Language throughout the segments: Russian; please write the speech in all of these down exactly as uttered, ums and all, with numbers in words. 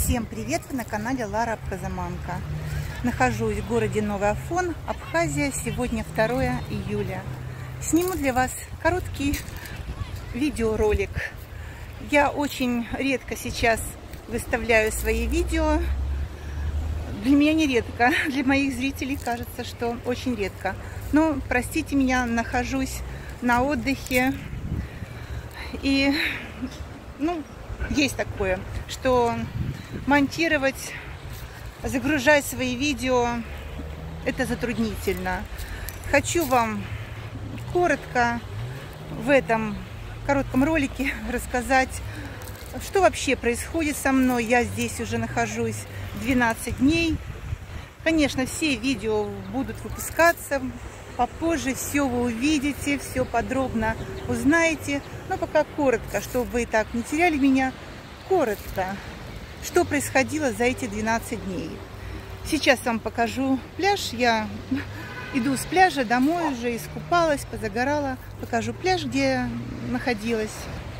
Всем привет! Вы на канале Лара Абхазаманка. Нахожусь в городе Новый Афон, Абхазия. Сегодня второе июля. Сниму для вас короткий видеоролик. Я очень редко сейчас выставляю свои видео. Для меня не редко, для моих зрителей кажется, что очень редко. Но, простите меня, нахожусь на отдыхе. И, ну, есть такое, что монтировать, загружать свои видео – это затруднительно. Хочу вам коротко в этом коротком ролике рассказать, что вообще происходит со мной. Я здесь уже нахожусь двенадцать дней. Конечно, все видео будут выпускаться попозже, все вы увидите, все подробно узнаете. Но пока коротко, чтобы вы и так не теряли меня, коротко, что происходило за эти двенадцать дней. Сейчас вам покажу пляж. Я иду с пляжа домой уже, искупалась, позагорала. Покажу пляж, где я находилась.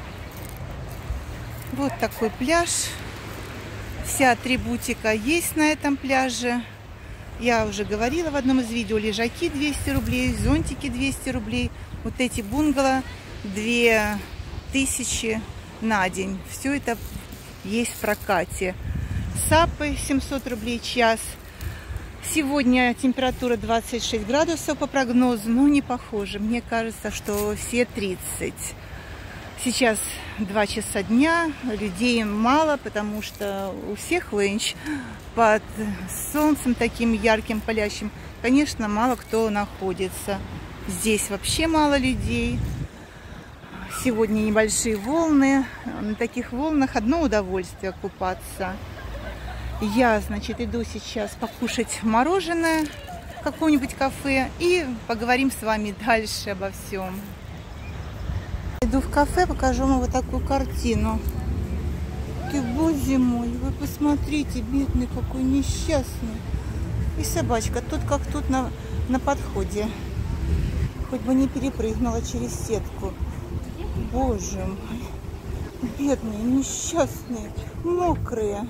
Вот такой пляж. Вся атрибутика есть на этом пляже. Я уже говорила в одном из видео: лежаки двести рублей, зонтики двести рублей. Вот эти бунгало две тысячи на день. Все это есть в прокате. Сапы семьсот рублей час. Сегодня температура двадцать шесть градусов по прогнозу, но не похоже. Мне кажется, что все тридцать. Сейчас два часа дня, людей мало, потому что у всех ленч под солнцем таким ярким, палящим. Конечно, мало кто находится. Здесь вообще мало людей. Сегодня небольшие волны. На таких волнах одно удовольствие купаться. Я, значит, иду сейчас покушать мороженое в каком-нибудь кафе и поговорим с вами дальше обо всем. Иду в кафе, покажу вам вот такую картину. Ты, боже мой, вы посмотрите, бедный какой несчастный. И собачка, тут как тут на, на подходе. Хоть бы не перепрыгнула через сетку. Боже мой, бедные, несчастные, мокрые.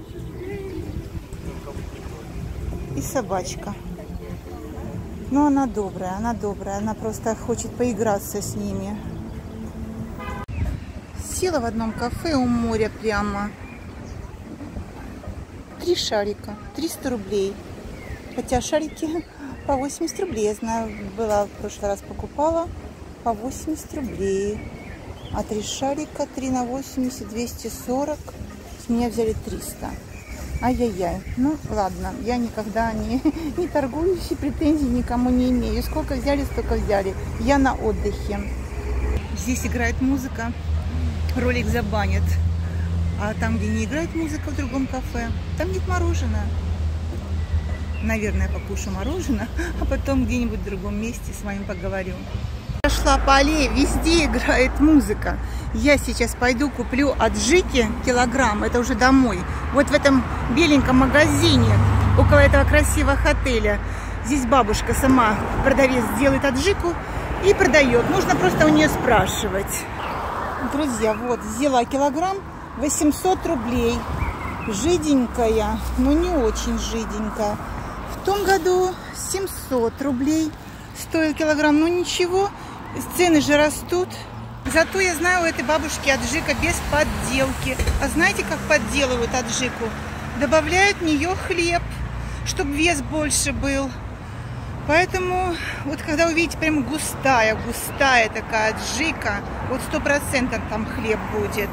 И собачка. Но она добрая, она добрая, она просто хочет поиграться с ними. Села в одном кафе у моря прямо. Три шарика, триста рублей. Хотя шарики по восемьдесят рублей, я знаю, была в прошлый раз покупала по восемьдесят рублей. А три шарика, три на восемьдесят, двести сорок. С меня взяли триста. Ай-яй-яй. Ну, ладно, я никогда не, не торгуюсь и претензий никому не имею. Сколько взяли, столько взяли. Я на отдыхе. Здесь играет музыка. Ролик забанят. А там, где не играет музыка, в другом кафе, там нет мороженого. Наверное, покушаю мороженое, а потом где-нибудь в другом месте с вами поговорю. Пошла по аллее, везде играет музыка. Я сейчас пойду куплю аджики килограмм, это уже домой. Вот в этом беленьком магазине, около этого красивого отеля. Здесь бабушка сама, продавец, делает аджику и продает. Нужно просто у нее спрашивать. Друзья, вот, взяла килограмм, восемьсот рублей. Жиденькая, но не очень жиденькая. В том году семьсот рублей стоил килограмм. Ну ничего, цены же растут. Зато я знаю у этой бабушки аджика без подделки. А знаете, как подделывают аджику? Добавляют в нее хлеб, чтобы вес больше был. Поэтому, вот когда увидите, прям густая, густая такая аджика, вот сто процентов там хлеб будет.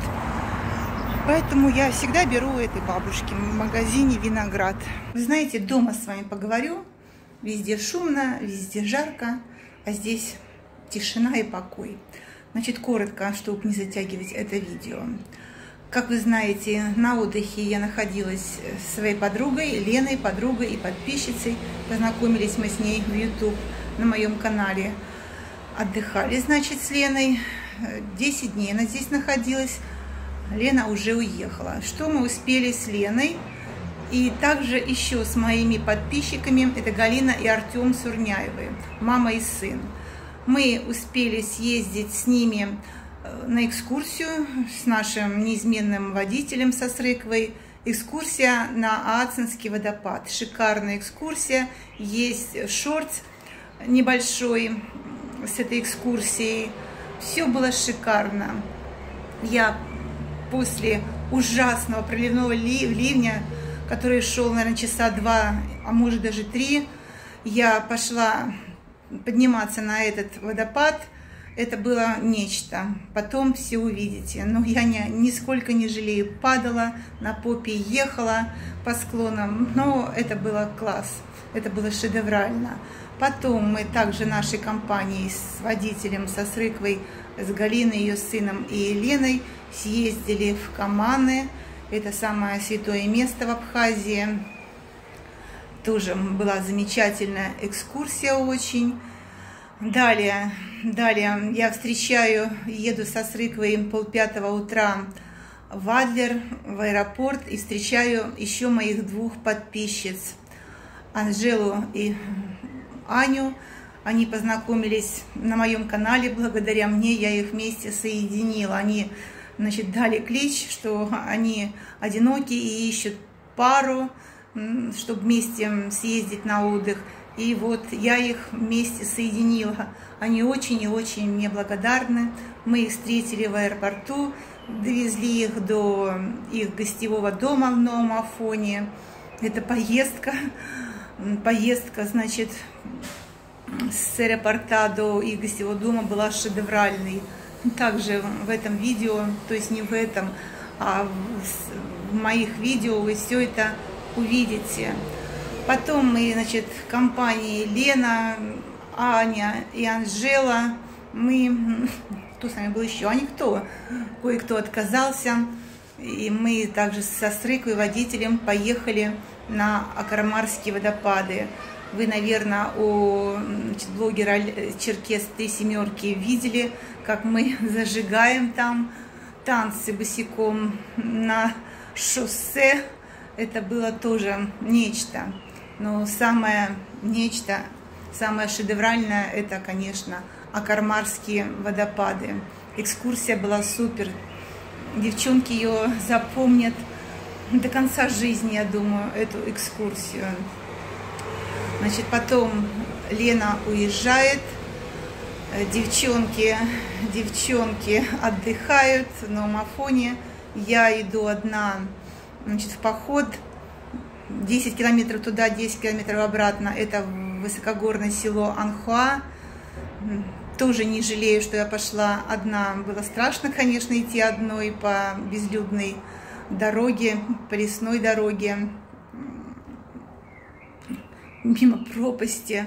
Поэтому я всегда беру у этой бабушки в магазине виноград. Вы знаете, дома с вами поговорю. Везде шумно, везде жарко, а здесь тишина и покой. Значит, коротко, чтобы не затягивать это видео. Как вы знаете, на отдыхе я находилась с своей подругой, Леной, подругой и подписчицей. Познакомились мы с ней в YouTube на моем канале. Отдыхали, значит, с Леной. десять дней она здесь находилась. Лена уже уехала. Что мы успели с Леной? И также еще с моими подписчиками, это Галина и Артем Сурняевы, мама и сын. Мы успели съездить с ними на экскурсию с нашим неизменным водителем со Срыковой экскурсия на Ацинский водопад. Шикарная экскурсия. Есть шорт небольшой с этой экскурсией. Все было шикарно. Я после ужасного проливного ливня, который шел, наверное, часа два, а может даже три, я пошла подниматься на этот водопад. Это было нечто. Потом все увидите. Но я не, нисколько не жалею. Падала, на попе ехала по склонам. Но это было класс. Это было шедеврально. Потом мы также нашей компанией с водителем, со Срыквой, с Галиной, ее сыном и Еленой съездили в Каманы. Это самое святое место в Абхазии. Тоже была замечательная экскурсия очень. Далее, далее я встречаю, еду со Срыквой полпятого утра в Адлер, в аэропорт, и встречаю еще моих двух подписчиц, Анжелу и Аню. Они познакомились на моем канале, благодаря мне я их вместе соединила. Они, значит, дали клич, что они одиноки и ищут пару, чтобы вместе съездить на отдых. И вот я их вместе соединила. Они очень и очень мне благодарны. Мы их встретили в аэропорту, довезли их до их гостевого дома в Новом Афоне. Это поездка, поездка, значит, с аэропорта до их гостевого дома была шедевральной. Также в этом видео, то есть не в этом, а в моих видео вы все это увидите. Потом мы, значит, в компании Лена, Аня и Анжела, мы, кто с нами был еще, а никто, кое-кто отказался, и мы также со Срыквой, водителем, поехали на Акармарские водопады. Вы, наверное, у, значит, блогера Черкес Три Семерки видели, как мы зажигаем там танцы босиком на шоссе. Это было тоже нечто. Но самое нечто, самое шедевральное, это, конечно, Акармарские водопады. Экскурсия была супер. Девчонки ее запомнят до конца жизни, я думаю, эту экскурсию. Значит, потом Лена уезжает, девчонки, девчонки отдыхают в Новом Афоне. Я иду одна, значит, в поход. десять километров туда, десять километров обратно. Это высокогорное село Анхуа. Тоже не жалею, что я пошла одна. Было страшно, конечно, идти одной по безлюдной дороге, по лесной дороге, мимо пропасти,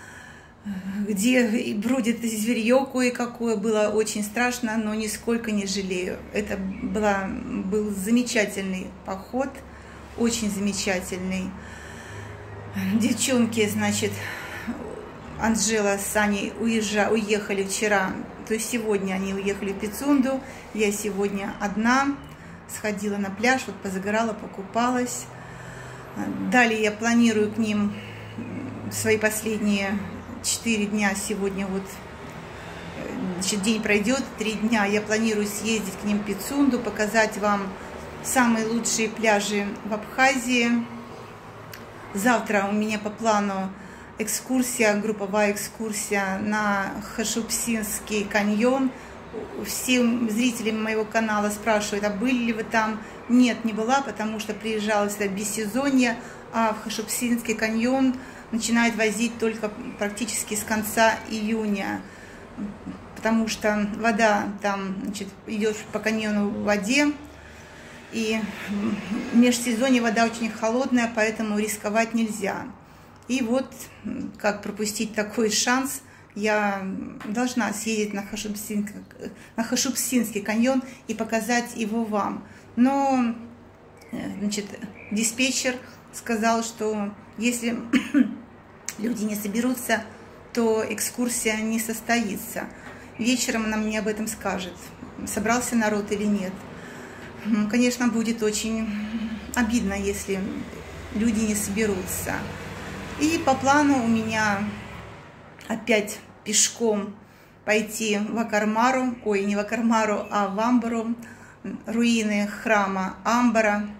где бродит зверье кое-какое. Было очень страшно, но нисколько не жалею. Это была, был замечательный поход. Очень замечательный. Девчонки, значит, Анжела с Аней уезжа, уехали вчера, то есть сегодня они уехали в Пицунду. Я сегодня одна сходила на пляж, вот позагорала, покупалась. Далее я планирую к ним свои последние четыре дня. Сегодня вот, значит, день пройдет, три дня. Я планирую съездить к ним в Пицунду, показать вам самые лучшие пляжи в Абхазии. Завтра у меня по плану экскурсия, групповая экскурсия на Хашупсинский каньон. Все зрители моего канала спрашивают, а были ли вы там? Нет, не была, потому что приезжала сюда без сезонья, а в Хашупсинский каньон начинают возить только практически с конца июня, потому что вода там, значит, идешь по каньону в воде, и в межсезонье вода очень холодная, поэтому рисковать нельзя. И вот, как пропустить такой шанс, я должна съездить на Хашупсинский, на Хашупсинский каньон и показать его вам. Но, значит, диспетчер сказал, что если люди не соберутся, то экскурсия не состоится. Вечером она мне об этом скажет, собрался народ или нет. Конечно, будет очень обидно, если люди не соберутся. И по плану у меня опять пешком пойти в Акармару, ой, не в Акармару, а в Амбару, руины храма Амбара.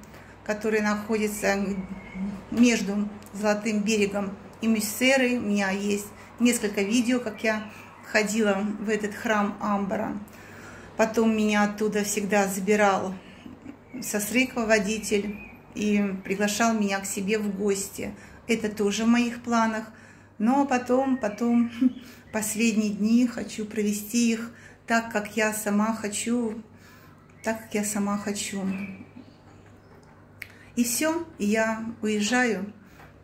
который находится между Золотым берегом и Мюссерой. У меня есть несколько видео, как я ходила в этот храм Амбара. Потом меня оттуда всегда забирал Сосрыква водитель и приглашал меня к себе в гости. Это тоже в моих планах. Но потом, потом, последние дни хочу провести их так, как я сама хочу, так, как я сама хочу. И все, я уезжаю.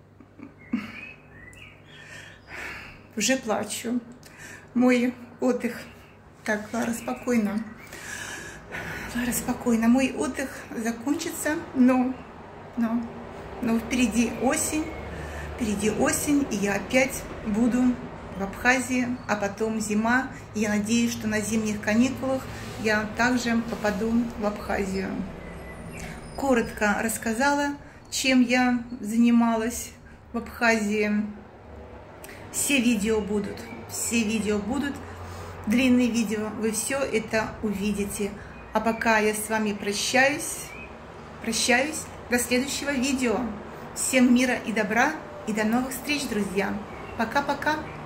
Уже плачу. Мой отдых. Так, Лара, спокойно. Лара, спокойно. Мой отдых закончится, но, но, но впереди осень. Впереди осень, и я опять буду в Абхазии, а потом зима. И я надеюсь, что на зимних каникулах я также попаду в Абхазию. Коротко рассказала, чем я занималась в Абхазии. Все видео будут, все видео будут. Длинные видео, вы все это увидите. А пока я с вами прощаюсь, прощаюсь до следующего видео. Всем мира и добра. И до новых встреч, друзья. Пока-пока.